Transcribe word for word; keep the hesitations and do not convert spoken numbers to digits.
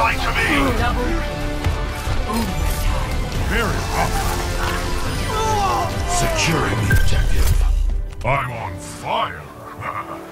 ally to me! Double kill. Overtime. Very well. Securing the objective. I'm on fire.